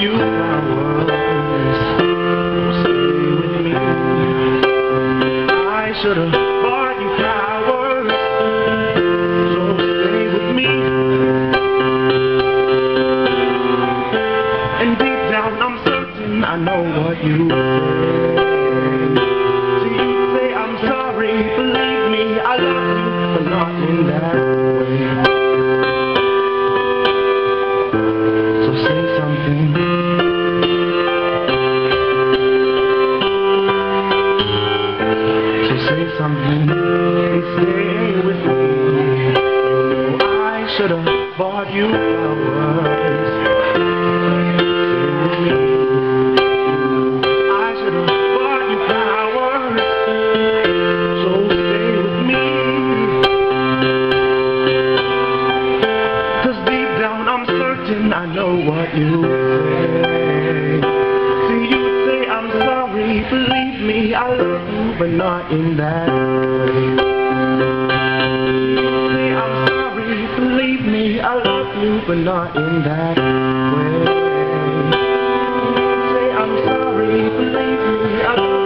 you flowers. Stay with me. I should have bought you flowers. So stay with me. And deep down I'm certain I know what you say. So you say I'm sorry, believe me, I love you, but not in that way. So say something. So say something and stay with me. You know I should have bought you flowers. I know what you say. See, you say I'm sorry, believe me, I love you, but not in that way. You say I'm sorry, believe me, I love you, but not in that way. You say I'm sorry, believe me, I love you.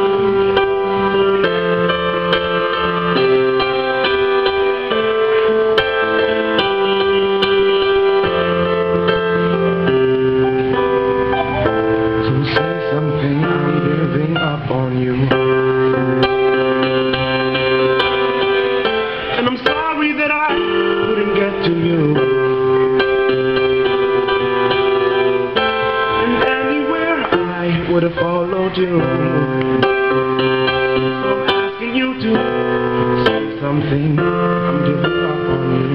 On you. And I'm sorry that I couldn't get to you. And anywhere I would have followed you. So I'm asking you to say something. I'm giving up on you.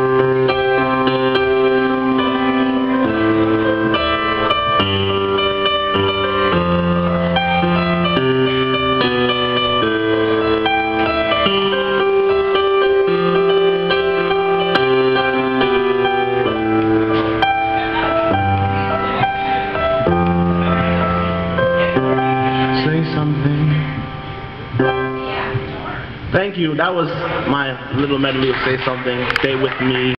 Something. Thank you. That was my little medley of Say Something. Stay with me.